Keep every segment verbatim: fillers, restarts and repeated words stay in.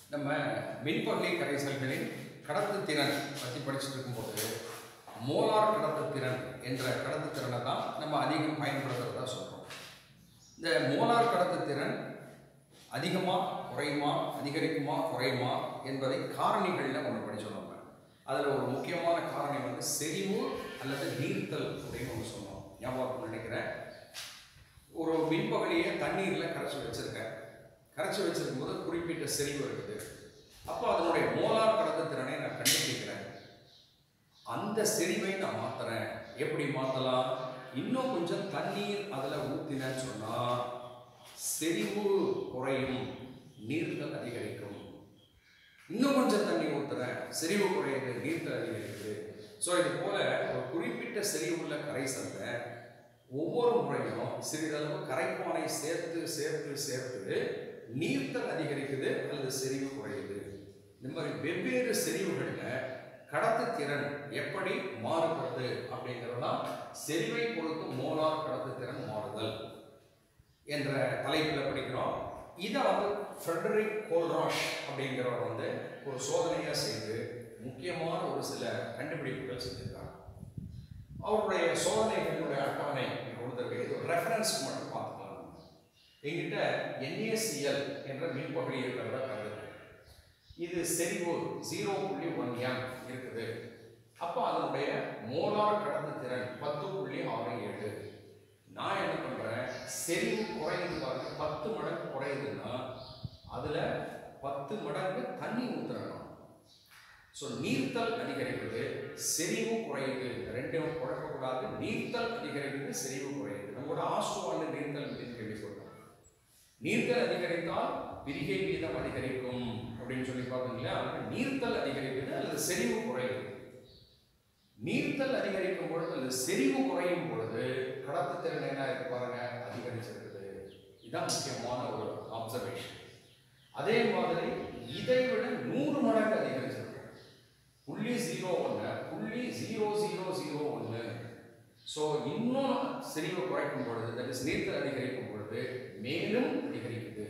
நம்ம மின்பகுதி கரைசல்களின் கடத்துத்திறன் பற்றி படிச்சுட்டு இருக்கும்போது மோலார் கடத்துத்திறன் என்ற கடத்துத்திறனை தான் நம்ம அதிகம் பயன்படுத்துறதா சொல்கிறோம். இந்த மோலார் கடத்துத்திறன் அதிகமாக குறையுமா, அதிகரிக்குமா, குறையுமா என்பதை காரணிகளில் ஒன்று படிச்சோம். நம்ம அதில் ஒரு முக்கியமான காரணி வந்து செறிவு அல்லது நீர்த்தல் அப்படின்னு ஒன்று சொன்னோம். ஞாபகம் நினைக்கிறேன். ஒரு மின்பகுதியை தண்ணீரில் கரைச்சி வச்சுருக்கேன். கரைச்சி வச்சிருக்கும் போது குறிப்பிட்ட செறிவு இருக்குது. அப்போ அதனுடைய மோலார் கடத்துத்திறனை நான் கண்டுபிடிக்கிறேன். அந்த செறிவை நான் மாற்றுறேன். எப்படி மாற்றலாம்? இன்னும் கொஞ்சம் தண்ணீர் அதில் ஊற்றினேன்னு சொன்னால் செறிவு குறையும், நீர்த்தல் அதிகரிக்கும். இன்னும் கொஞ்சம் தண்ணி ஊற்றுறேன், செறிவு குறையுது, நீர்த்தல் அதிகரிக்குது. ஸோ இது போல ஒரு குறிப்பிட்ட செறிவுள்ள கரைசல்ல ஒவ்வொரு முறையும் சிறிதளவு கரைப்பானை சேர்த்து சேர்த்து சேர்த்து நீர்த்தல் அதிகரிக்குது அல்லது செறிவு குறையுது. இந்த மாதிரி வெவ்வேறு செறிவுகளில் கடத்துத்திறன் எப்படி மாறுபடுது அப்படிங்கிறதுதான் செறிவை பொறுத்து மோலார் கடத்துத்திறன் மாறுதல் என்ற தலைப்பில் படிக்கிறோம். இதை வந்து ஃப்ரெடரிக் கோல்ராஷ் அப்படிங்கிறவர் வந்து ஒரு சோதனையாக செய்து முக்கியமான ஒரு சில கண்டுபிடிப்புகள் செஞ்சிருக்காங்க. அவருடைய சோதனைகளுடைய அட்டவணை கொடுத்துருக்கு. இது ஒரு ரெஃபரன்ஸ் மட்டும் பார்த்துக்கலாம். எங்கிட்ட என் ஏ சி எல் என்ற மின்பகுதி இருக்கிறதா கருதுங்க. இது செறிவு ஜீரோ புள்ளி ஒன் எம் இருக்குது. அப்போ அதனுடைய மோலார் கடத்துத்திறன் பத்து புள்ளி ஆறு ஏழு. நான் என்ன பண்ணுறேன், செறிவு குறையுது பாருங்க, பத்து மடங்கு குறையுதுன்னா அதில் பத்து மடங்கு தண்ணி ஊற்றுறணும். ஸோ நீர்த்தல் அதிகரிக்குது, செறிவு குறையுது. ரெண்டும் குழப்பக்கூடாது. நீர்த்தல் அதிகரிக்குது, செறிவு குறையுது. நம்மளோட ஆசுவான நீர்த்தல் அப்படின்னு கேள்விப்பட்டோம். நீர்த்தல் அதிகரித்தால் பிரிகை வீதம் அதிகரிக்கும் அப்படின்னு சொல்லி பார்த்தீங்களா? நீர்த்தல் அதிகரிக்குது அல்லது செறிவு குறையுது. நீர்த்தல் அதிகரிக்கும் பொழுது அல்லது செறிவு குறையும் பொழுது கடத்துத்திறன் என்ன இருக்கு பாருங்க, அதிகரிச்சிருக்குது. இதுதான் முக்கியமான ஒரு அப்சர்வேஷன். அதே மாதிரி இதை விட நூறு மடங்கு அதிகரிச்சிருக்கு. புள்ளி ஜீரோ ஒன்று புள்ளி ஜீரோ ஜீரோ ஜீரோ ஒன்று. ஸோ இன்னும் செறிவு குறைக்கும் பொழுது, தட் இஸ் நீர்த்தல் அதிகரிக்கும் பொழுது மேலும் அதிகரிக்குது.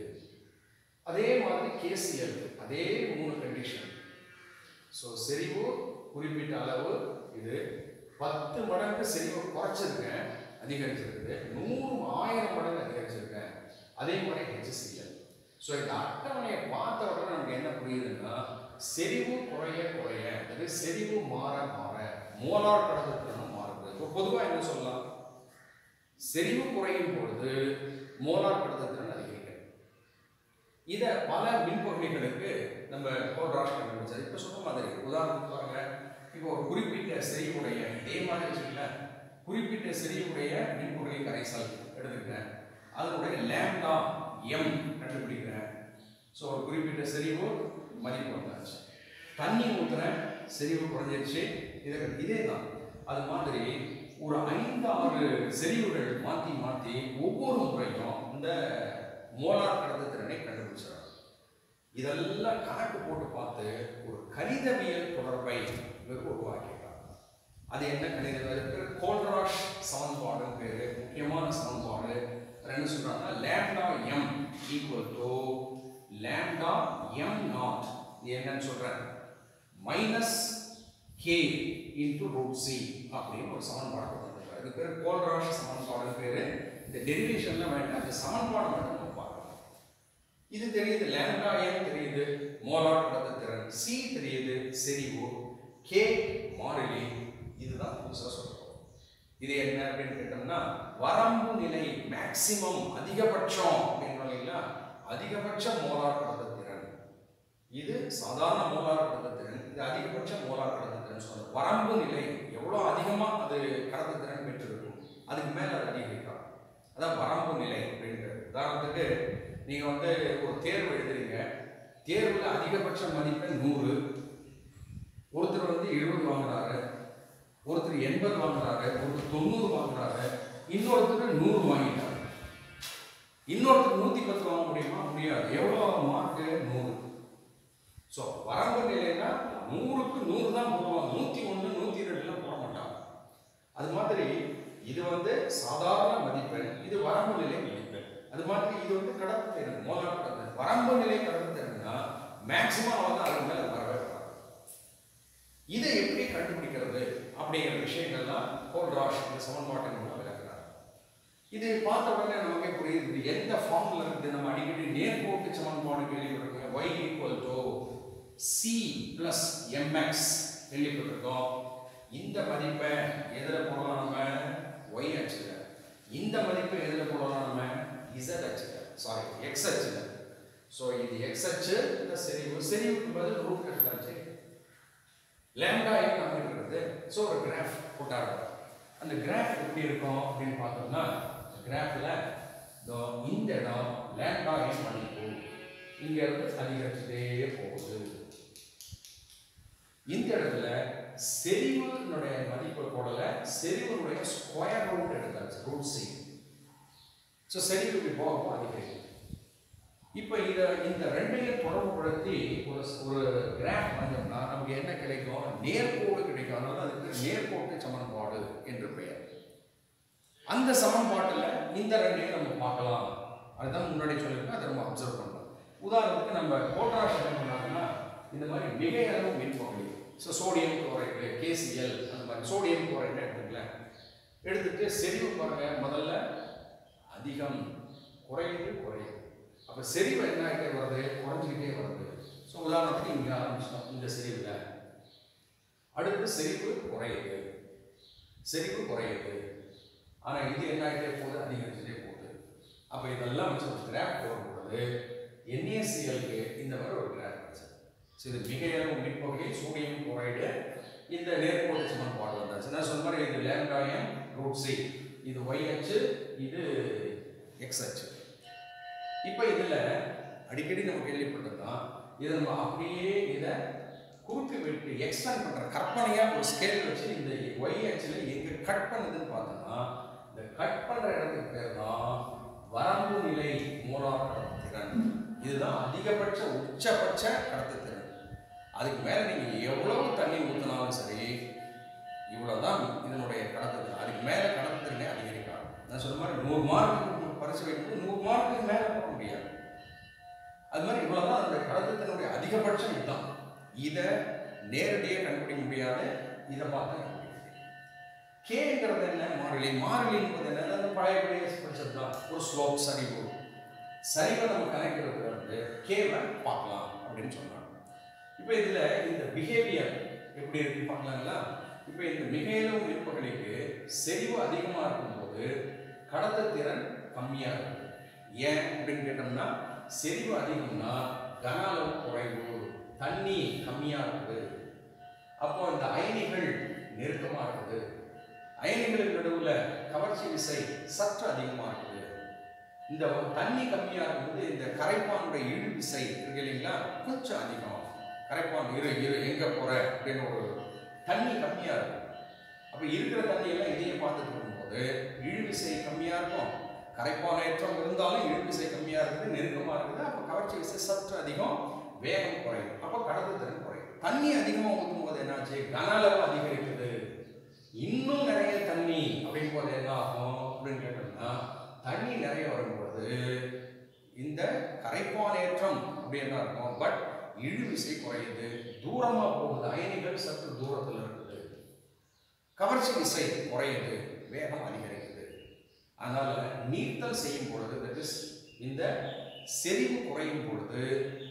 அதே மாதிரி கே சி எல், அதே மூணு கண்டிஷன். ஸோ செறிவு குறிப்பிட்ட அளவு, இது பத்து மடங்கு செறிவு குறைச்சிருக்கேன், அதிகரிச்சிருக்குது. நூறு ஆயிரம் மடங்கு அதிகரிச்சிருக்கேன். அதே மாதிரி ஹெச் சி எல். ஸோ இந்த அட்டவணையை பார்த்த உடனே நமக்கு என்ன புரியுதுன்னா, செறிவு குறைய குறைய, அது செறிவு மாற மாற மோலார் கடத்துத்திறன் மாறுது. இப்போ பொதுவாக என்ன சொல்லலாம், செறிவு குறையும் பொழுது மோலார் கடத்துத்திறன் அதிகரிக்கிறது. இதை பல மின்பகுதிகளுக்கு நம்ம கோல்ராஷ் கண்டுபிடிச்சார். இப்போ சொன்ன மாதிரி உதாரணத்துக்கு பாருங்க, இப்போ ஒரு குறிப்பிட்ட செறிவுடைய, இதே மாதிரி சொல்ல குறிப்பிட்ட செறிவுடைய மின்பகுதி கரைசல் எடுத்துக்கிறேன். அதனுடைய லேம்டா எம் கண்டுபிடிக்கிறேன். ஸோ ஒரு குறிப்பிட்ட செறிவு மதிப்பு வந்தாச்சு. தண்ணி ஊற்றுறேன், செறிவு குறைஞ்சிருச்சு. இதை இதே தான். அது மாதிரி ஒரு ஐந்து ஆறு செறிவுகள் மாற்றி மாற்றி ஒவ்வொரு முறையும் இந்த மோலார் கடத்துத்திறனை கண்டுபிடிச்சார். இதெல்லாம் கணக்கு போட்டு பார்த்து ஒரு கணிதவியல் தொடர்பை உருவாக்கிட்டார். அது என்ன கணிதவியல்? கோல்ராஷ் சமன்பாடுன்னு பேரு. முக்கியமான சமன்பாடு என்ன சொல்றாங்கன்னா, lambda M equal to lambda M naught. இது என்னன்னு சொல்றேன், minus K into root C அப்படின்னு ஒரு சமன்பாடு கொடுத்துருக்காரு. இது பேர் கோல்ராஷ் சமன்பாடு பேரு. இந்த டெரிவேஷன்ல வேண்டாம், இந்த சமன்பாடு மட்டும் நம்ம பார்க்கலாம். இது தெரியுது, லேம்டா எம் தெரியுது, மோலார் கடத்துத்திறன், சி தெரியுது, செறிவு, கே மாறிலி. இதுதான் புதுசாக சொல்றோம். இது என்ன அப்படின்னு கேட்டோம்னா, வரம்பு நிலை, மேக்சிமம், அதிகபட்சம் அப்படின்னா அதிகபட்ச மோலார் கடத்துத்திறன். இது சாதாரண மோலார் கடத்துத்திறன், இது அதிகபட்ச மோலார் கடத்துத்திறன். சொல்றது வரம்பு நிலை, எவ்வளோ அதிகமாக அது கடத்துத்திறன் பெற்றிருக்கும், அதுக்கு மேலே அது அதிகரிக்கும். அதான் வரம்பு நிலை அப்படின்றது. உதாரணத்துக்கு நீங்கள் வந்து ஒரு தேர்வு எழுதுறீங்க. தேர்வில் அதிகபட்ச மதிப்பெண் நூறு. ஒருத்தர் வந்து எழுபது வாங்குறாரு, ஒருத்தர் எண்பது வாங்குறாரு, ஒருத்தர் தொண்ணூறு வாங்குறாரு, இன்னொருத்தர் நூறு வாங்கிட்டாரு. இன்னொருத்தர் நூற்றி பத்து வாங்க முடியுமா? முடியாது. எவ்வளோ மார்க்கு? நூறு. ஸோ வரம்பு நிலைன்னா நூறுக்கு நூறு தான் போடுவாங்க. நூற்றி ஒன்று நூற்றி ரெண்டுலாம் போட மாட்டாங்க. அது மாதிரி இது வந்து சாதாரண மதிப்பெண், இது வரம்பு நிலை மதிப்பெண். அது மாதிரி இது வந்து கடத்துத்திறன், மோலார் கடத்துத்திறன். வரம்பு நிலை கடத்துத்திறன்னா மேக்சிமம் அவ்வளோதான், அதுக்கு மேலே வரவே வராது. இதை எப்படி கண்டுபிடிக்கிறது அப்படிங்கிற விஷயங்கள்லாம் கோல்ராஷ் இந்த சமன்பாட்டின் மூலம் விளக்குறார். இது பார்த்த உடனே நமக்கே புரியுது எந்த ஃபார்ம்ல இருந்து நம்ம அடிக்கடி நேர்கோட்டு சமன்பாடு கேள்விப்பட்டிருக்கோம். y equal to C plus MX கேள்விப்பட்டிருக்கோம். இந்த மதிப்பை எதில் போடலாம் நம்ம? y அச்சில். இந்த மதிப்பை எதில் போடலாம் நம்ம? z அச்சில், சாரி x அச்சில். ஸோ இது x அச்சு, இந்த செறிவு, செறிவுக்கு பதில் ரூட் எடுத்தாச்சு. லேம்டா என்ன நமக்கு இருக்குது? ஸோ ஒரு கிராஃப் போட்டாங்க. அந்த கிராஃப் எப்படி இருக்கும் அப்படின்னு பார்த்தோம்னா, கிராஃபில் இந்த இடம் லேம்டா என் மதிப்பு இங்கே இருந்து அதிகரிச்சுட்டே போகுது. இந்த இடத்துல செறிவுனுடைய மதிப்பு போடல, செறிவுனுடைய ஸ்கொயர் ரூட் எடுத்தாச்சு, ரூட் சி. ஸோ செறிவு இப்படி போக அதிகரிக்கும். இப்போ இதை இந்த ரெண்டையும் தொடர்புபடுத்தி ஒரு ஒரு கிராஃப் வரைஞ்சோம்னா நமக்கு என்ன கிடைக்கும்? நேர்கோடு கிடைக்கும். அதனால அதுக்கு நேர்கோட்டு சமன்பாடு என்று பெயர். அந்த சமன்பாட்டில் இந்த ரெண்டையும் நம்ம பார்க்கலாம். அதுதான் முன்னாடி சொல்லியிருக்கோம், அதை நம்ம அப்சர்வ் பண்ணலாம். உதாரணத்துக்கு நம்ம கோல்ராஷ் என்ன பண்ணாங்கன்னா, இந்த மாதிரி மிக அளவு மின்பகுதி, ஸோ சோடியம் குளோரைடு, கேசிஎல், அந்த மாதிரி சோடியம் குளோரைடு எடுத்துக்கலாம். எடுத்துட்டு செறிவு பாருங்க, முதல்ல அதிகம், குறையுது, குறையுது. அப்போ செறிவு என்ன ஆகிட்டே வருது? குறைஞ்சிக்கிட்டே வருது. ஸோ உதாரணத்துக்கு இங்கே ஆரம்பிச்சோம் இந்த செறிவில். அடுத்து செறிவு குறையுது, செறிவு குறையுது. ஆனால் இது என்ன ஆகிட்டே போகுது? அதிகரிச்சுட்டே போகுது. அப்போ இதெல்லாம் வச்சு ஒரு கிராஃப் போடும்போது என்ஏசிஎலுக்கு இந்த மாதிரி ஒரு கிராஃப் வச்சு, ஸோ இது மிக அளவு மின்பகுதி, சோடியம் குளோரைடு, இந்த நேர்கோட்டு சமன்பாடு வந்தாச்சு. நான் சொன்ன மாதிரி இது லேம்டா எம் ரூட் சி, இது ஒய் அச்சு, இது எக்ஸ் அச்சு. இப்போ இதில் அடிக்கடி நம்ம கேள்விப்பட்டதுதான், இதை நம்ம அப்படியே இதை குறுக்கு வெட்டு எக்ஸ்டெண்ட் பண்ணுற கற்பனையாக ஒரு ஸ்கேல் வச்சு இந்த ஒய் அச்சில் எங்கே கட் பண்ணுதுன்னு பார்த்தோம்னா, இந்த கட் பண்ணுற இடத்துக்கு பேர் தான் வரம்பு நிலை மோலார் கடத்துத்திறன். இதுதான் அதிகபட்ச உச்சபட்ச கடத்துத்திறன். அதுக்கு மேலே நீங்கள் எவ்வளவு தண்ணி ஊற்றினாலும் சரி, இவ்வளோதான் இதனுடைய கடத்துத்திறன். அதுக்கு மேலே கடத்துத்திறனே அதிகரிக்காது. நான் சொன்ன மாதிரி நூறு மார்க்கு பரிசு வைக்கும்போது நூறு மார்க்குக்கு மேலே போட முடியாது. அது மாதிரி இவ்வளோதான் அந்த கடத்துத்திறனுடைய அதிகபட்சம். இதுதான். இதை நேரடியாக கண்டுபிடிக்க முடியாது, இதை பார்த்தா கேங்கிறது என்ன? மாறிலி. மாறிலி என்பது என்ன? அந்த பழைய பழைய படிச்சது தான். ஒரு ஸ்லோப், சரிவு. சரிவை நம்ம கணக்கிறது வந்து கேவை பார்க்கலாம் அப்படின்னு சொன்னாங்க. இப்போ இதில் இந்த பிஹேவியர் எப்படி இருக்குன்னு பார்க்கலாங்களா? இப்போ இந்த மிகையிலும் மின்பகுதிக்கு செறிவு அதிகமாக இருக்கும்போது கடத்துத்திறன் கம்மியாக இருக்குது. ஏன் அப்படின்னு கேட்டோம்னா, செறிவு அதிகம்னா கன அளவு குறைவு, தண்ணி கம்மியாக இருக்குது. அப்போ இந்த அயனிகள் நெருக்கமாக இருக்குது. அயனிகளுக்கு நடுவில் கவர்ச்சி விசை சற்று அதிகமாக இருக்குது. இந்த தண்ணி கம்மியாக இருக்கும்போது இந்த கரைப்பானுடைய இழு விசை இருக்கு இல்லைங்களா, கொஞ்சம் அதிகம். கரைப்பான் இரு இரு எங்கே போகிற அப்படின்னு ஒரு தண்ணி கம்மியாக இருக்கும். அப்போ இருக்கிற தண்ணியெல்லாம் இதையே பார்த்துட்டு இருக்கும்போது இழு விசை கம்மியாக இருக்கும். கரைப்பான் ஏற்றம் இருந்தாலும் இழு விசை கம்மியாக இருக்குது, நெருக்கமாக இருக்குது. அப்போ கவர்ச்சி விசை சற்று அதிகம், வேகம் குறையும். அப்போ கடத்துத்திறன் குறையும். தண்ணி அதிகமாக ஊற்றும் போது என்னாச்சு? கன அளவு அதிகரிக்குது. இன்னும் நிறைய தண்ணி அப்படின் போது என்ன ஆகும் அப்படின்னு கேட்டோம்னா, தண்ணி நிறைய வரும்போது இந்த கரைப்பான் ஏற்றம் அப்படி என்ன இருக்கும், பட் இழு விசை குறையுது, தூரமாக போகுது, அயனிகள் சற்று தூரத்தில் இருக்குது, கவர்ச்சி விசை குறையுது, வேகம் அதிகரிக்குது. அதனால நீர்த்தல் செய்யும் பொழுது, தட் இஸ் இந்த செறிவு குறையும் பொழுது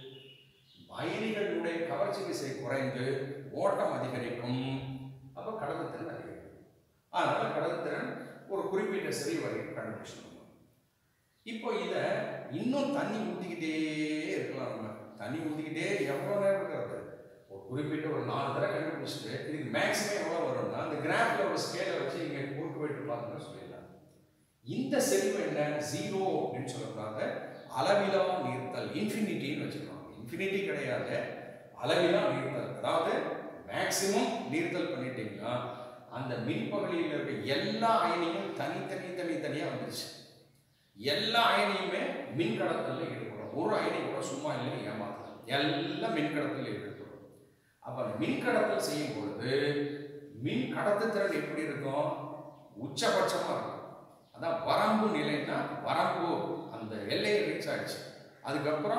அயனிகளுடைய கவர்ச்சி விசை குறைந்து ஓட்டம் அதிகரிக்கும். அப்போ கடத்துத்திறன் அதிகரிக்கும். அதனால கடத்துத்திறன் ஒரு குறிப்பிட்ட செறிவு வரைக்கும் கண்டுபிடிச்சிடணும். இப்போ இதை இன்னும் தண்ணி ஊற்றிக்கிட்டே இருக்கலாம். நம்ம தண்ணி ஊற்றிக்கிட்டே எவ்வளோ நேரம் இருக்கிறது? ஒரு குறிப்பிட்ட ஒரு நாலு தடவை கண்டுபிடிச்சிட்டு இதுக்கு மேக்ஸிமம் எவ்வளோ வரும்னா, அந்த கிராஃபில் ஒரு ஸ்கேலை வச்சு இங்கே குறுக்கு வெட்டு பார்த்தோம்னா சொல்லிடலாம். இந்த செறிவு என்ன? ஜீரோ அப்படின்னு சொல்லக்கூடாது, அளவிலா நீர்த்தல், இன்ஃபினிட்டின்னு வச்சுக்கலாம். இன்ஃபினிட்டி கிடையாது, அளவிலா நீர்த்தல். அதாவது மேக்சிமம் நீர்த்தல் பண்ணிட்டீங்கன்னா அந்த மின்பகுதியில் இருக்க எல்லா அயனியும் தனித்தனி தனித்தனியாக வந்துருச்சு. எல்லா அயனியுமே மின்கடத்தல்ல ஈடுபடும். ஒரு அயனி கூட சும்மா இல்லைன்னு ஏமாத்தலாம், எல்லாம் மின்கடத்தல் ஈடுபடும். அப்போ மின்கடத்தல் செய்யும் பொழுது மின் கடத்துத்திறன் எப்படி இருக்கும்? உச்சபட்சமாக இருக்கும். அதான் வரம்பு நிலைன்னா, வரம்பு அந்த எல்லையை ரீச் ஆயிடுச்சு. அதுக்கப்புறம்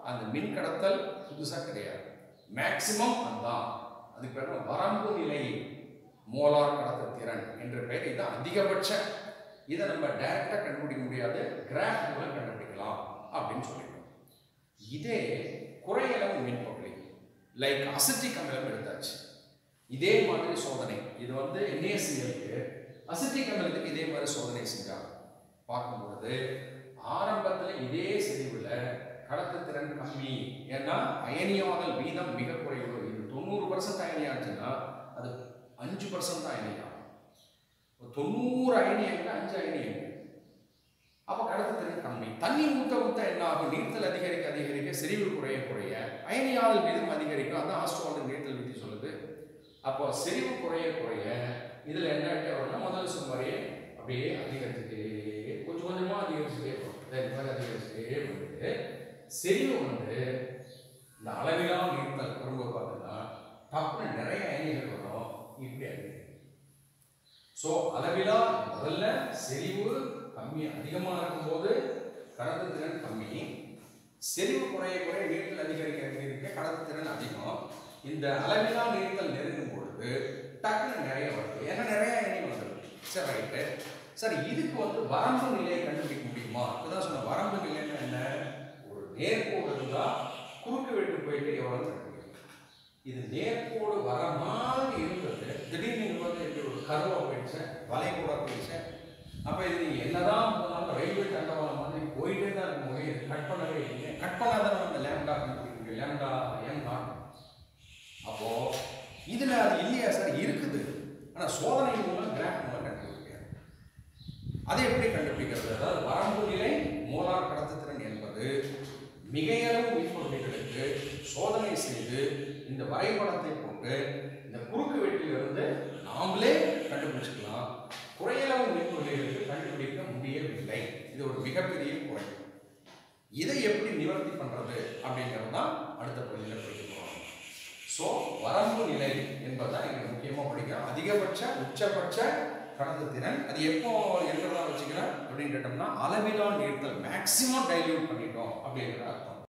அந்த மின் கடத்தல் புதுசாக கிடையாது, மேக்சிமம் அதுதான். அதுக்கு பேர் வரம்பு நிலை மோலார் கடத்துத்திறன் என்ற பெயர். இதுதான் அதிகபட்ச. இதை நம்ம டைரக்டாக கண்டுபிடிக்க முடியாது, கிராஃப் மூலம் கண்டுபிடிக்கலாம் அப்படின்னு சொல்லிட்டோம். இதே குறையளவு மின்பகுதி லைக் அசிட்டிக் அமிலம் எடுத்தாச்சு. இதே மாதிரி சோதனை, இது வந்து என் ஏ சி எல்க்கு அசிட்டிக் அமிலத்துக்கு இதே மாதிரி சோதனை செஞ்சாங்க. பார்க்கும்பொழுது ஆரம்பத்தில் இதே செறிவில் கடத்துத்திறன் கம்மி, ஏன்னா அயனியாதல் வீதம் மிக குறைவு. இது தொண்ணூறு பர்சன்ட் அயனியாச்சுன்னா அது அஞ்சு பர்சன்ட் தான் அயனியாகும். தொண்ணூறு அயனியங்கள் அஞ்சு அயனியங்கள், அப்போ கடத்துத்திறன் கம்மி. தண்ணி ஊற்ற ஊற்ற என்ன ஆகும்? நீர்த்தல் அதிகரிக்க அதிகரிக்க செறிவு குறைய குறைய அயனியாதல் வீதம் அதிகரிக்கும். அதான் ஆஸ்ட்ரோவால் நீர்த்தல் விதி சொல்லுது. அப்போ செறிவு குறைய குறைய இதில் என்ன வரும்னா முதல்ல சொன்ன மாதிரியே அப்படியே அதிகரிச்சுட்டே கொஞ்சம் கொஞ்சமாக அதிகரிச்சுட்டே போகும். அதிகரிச்சுட்டே போயிட்டு செறிவு வந்து இந்த அளவிலா நீர்த்தல் வரும்போது பார்த்தீங்கன்னா டப்புன்னு நிறைய அயனிகள் வரும். இப்படி அதிகரிக்கும். ஸோ அளவிலா முதல்ல செறிவு கம்மி அதிகமாக இருக்கும்போது கடத்துத்திறன் கம்மி, செறிவு குறைய குறைய நீர்த்தல் அதிகரிக்க அதிகரிக்க கடத்துத்திறன் அதிகம். இந்த அளவிலா நீர்த்தல் நெருங்கும் பொழுது டக்குன்னு நிறைய வருது, ஏன்னா நிறைய அயனி வந்துடும். சரி ரைட்டு. சரி, இதுக்கு வந்து வரம்பு நிலையை கண்டுபிடிக்க முடியுமா? இப்போதான் சொன்ன வரம்பு நிலைன்னா என்ன? ஒரு நேர்கோடு இருந்தால் குறுக்கு வெட்டு போயிட்டு எவ்வளோ கண்டுபிடிக்கும். இது நேர்கோடு வர மாதிரி இருந்தது, திடீர்னு நீங்கள் வந்து எப்படி ஒரு கருவா போயிடுச்சு, வளைகூடா போயிடுச்சு. அப்போ இது நீங்கள் என்னதான் போனாலும் ரயில்வே தண்டவாளம் மாதிரி போயிட்டே தான் இருக்கும். இது கட் பண்ணவே இல்லைங்க. கட் பண்ணாதான் நம்ம லேம்டா கண்டுபிடிக்க முடியும். லேம்டா ஏன் தான். அப்போ இதில் அது இல்லையா சார்? இருக்குது, ஆனால் சோதனை மூலம் கிராஃப் மூலம் கண்டுபிடிக்கிறது. அதை எப்படி கண்டுபிடிக்கிறது? அதாவது வரம்பு நிலை மோலார் கடத்துத்திறன் என்பது மிகையளவு மின்பொருட்களுக்கு சோதனை செய்து இந்த வரைபடத்தை போட்டு இந்த குறுக்கு வெட்டிலிருந்து நாமளே கண்டுபிடிச்சிக்கலாம். குறையளவு மின்பொருட்களுக்கு கண்டுபிடிக்க முடியவில்லை. இது ஒரு மிகப்பெரிய குறை. இதை எப்படி நிவர்த்தி பண்றது அப்படிங்கிறது தான் அடுத்த பகுதியில் படிக்க போகிறோம். ஸோ வரம்பு நிலை என்பதுதான் இங்கே முக்கியமாக படிக்கிறோம். அதிகபட்ச உச்சபட்ச கடத்துத்திறன் அது எப்போ இருக்கிறதா வச்சுக்கிறேன் அப்படின்னு கேட்டோம்னா அளவிலா நீர்த்தல் மேக்சிமம் டைல்யூட் பண்ணிட்டோம் அப்படிங்கிறத அர்த்தம்.